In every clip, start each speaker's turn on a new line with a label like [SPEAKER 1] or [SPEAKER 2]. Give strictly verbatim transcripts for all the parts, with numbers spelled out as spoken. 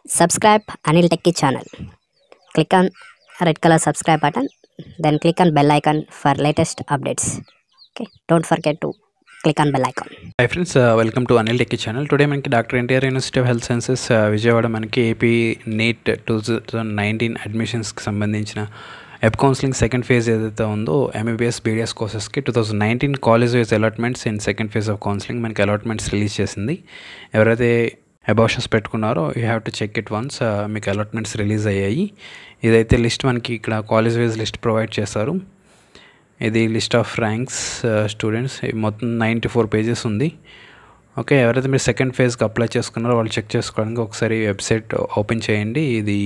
[SPEAKER 1] Subscribe Anil Techy channel. Click on red color subscribe button. Then click on bell icon for latest updates. Okay. Don't forget to click on bell icon.
[SPEAKER 2] Hi friends, uh, welcome to Anil Techy channel. Today manki Doctor N T R University of Health Sciences uh, Vijayawada manki A P NEET twenty nineteen admissions ki sambandhinchina web counselling second phase ఏదైతే ఉందో MBBS BDS కోర్సెస్కి two thousand nineteen college wise allotments in second phase of counselling మనకి allotments release చేసింది. ఎవరైతే options పెట్టుకున్నారో you have to check it once. మీకు allotments release అయ్యాయి. ఇదైతే లిస్ట్ మనకి ఇక్కడ కాలేజ్ వైజ్ లిస్ట్ ప్రొవైడ్ చేస్తారు. ఇది లిస్ట్ ఆఫ్ ర్యాంక్స్ స్టూడెంట్స్ మొత్తం నైంటీ ఫోర్ పేజెస్ ఉంది. ఓకే, ఎవరైతే మీరు సెకండ్ ఫేజ్కి అప్లై చేసుకున్నారో వాళ్ళు చెక్ చేసుకోవడానికి ఒకసారి వెబ్సైట్ ఓపెన్ చేయండి. ఇది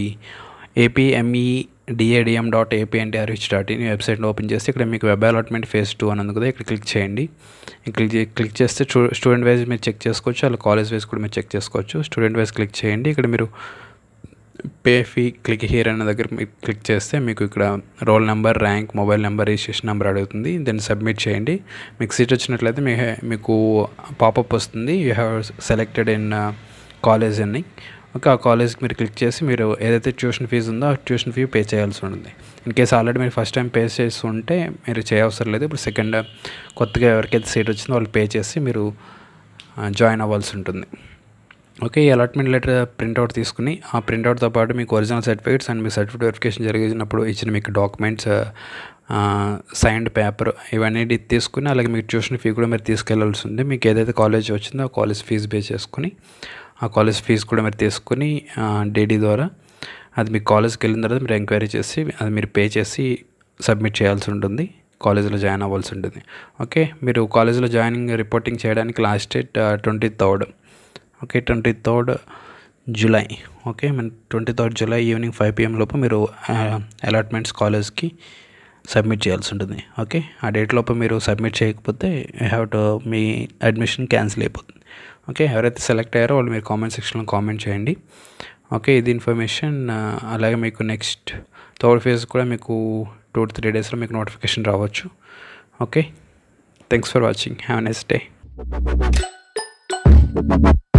[SPEAKER 2] APMEDADM dot APNTRH dot in వెబ్సైట్ని ఓపెన్ చేస్తే ఇక్కడ మీకు వెబ్ అలాట్మెంట్ ఫేజ్ టూ అని ఉంది కదా, ఇక్కడ క్లిక్ చేయండి. క్లిక్ క్లిక్ చేస్తే స్టూడెంట్ వైజ్ మీరు చెక్ చేసుకోవచ్చు, అలా కాలేజ్ వైజ్ కూడా మీరు చెక్ చేసుకోవచ్చు. స్టూడెంట్ వైజ్ క్లిక్ చేయండి. ఇక్కడ మీరు పే ఫీ క్లిక్ హియర్ అనే దగ్గర మీరు క్లిక్ చేస్తే మీకు ఇక్కడ roll number, rank, mobile number, registration number అడుగుతుంది. దాన్ని సబ్మిట్ చేయండి. మీకు సీట్ వచ్చినట్లయితే మీ మీకు పాపప్ వస్తుంది, you have selected in college అని. ఓకే, ఆ కాలేజ్కి మీరు క్లిక్ చేసి మీరు ఏదైతే ట్యూషన్ ఫీజు ఉందో ఆ ట్యూషన్ ఫీ పే చేయాల్సి ఉంటుంది. ఇన్ కేసు ఆల్రెడీ మీరు ఫస్ట్ టైం పే చేసి ఉంటే మీరు చేయవసరం లేదు. ఇప్పుడు సెకండ్ కొత్తగా ఎవరికైతే సీట్ వచ్చిందో వాళ్ళు పే చేసి మీరు జాయిన్ అవ్వాల్సి ఉంటుంది. ఓకే, ఈ అలాట్మెంట్ లెటర్ ప్రింట్అవుట్ తీసుకుని ఆ ప్రింట్అవుట్తో పాటు మీకు ఒరిజినల్ సర్టిఫికేట్స్ అండ్ మీ సర్టిఫికేట్ వెరిఫికేషన్ జరిగినప్పుడు ఇచ్చిన మీకు డాక్యుమెంట్స్, సైన్డ్ పేపర్ ఇవన్నీ తీసుకుని అలాగే మీకు ట్యూషన్ ఫీ కూడా మీరు తీసుకెళ్లాల్సి ఉంది. మీకు ఏదైతే కాలేజ్ వచ్చిందో ఆ కాలేజ్ ఫీజు పే చేసుకుని ఆ కాలేజ్ ఫీజు కూడా మీరు తీసుకుని డీడీ ద్వారా అది మీ కాలేజ్కి వెళ్ళిన తర్వాత మీరు ఎంక్వైరీ చేసి అది మీరు పే చేసి సబ్మిట్ చేయాల్సి ఉంటుంది. కాలేజీలో జాయిన్ అవ్వాల్సి ఉంటుంది. ఓకే, మీరు కాలేజీలో జాయినింగ్ రిపోర్టింగ్ చేయడానికి last date twenty third okay twenty third July okay మన twenty third July evening five PM లోపు మీరు అలాట్మెంట్స్ కాలేజ్కి సబ్మిట్ చేయాల్సి ఉంటుంది. ఓకే, ఆ డేట్ లోపు మీరు సబ్మిట్ చేయకపోతే యూ హ్యావ్ టు మీ అడ్మిషన్ క్యాన్సిల్ అయిపోతుంది. ఓకే, ఎవరైతే సెలెక్ట్ అయ్యారో వాళ్ళు మీరు కామెంట్ సెక్షన్లో కామెంట్ చేయండి. ఓకే, ఇది ఇన్ఫర్మేషన్. అలాగే మీకు నెక్స్ట్ థర్డ్ ఫేజ్ కూడా మీకు టూ టు త్రీ డేస్లో మీకు నోటిఫికేషన్ రావచ్చు. Okay, thanks for watching. Have a nice day.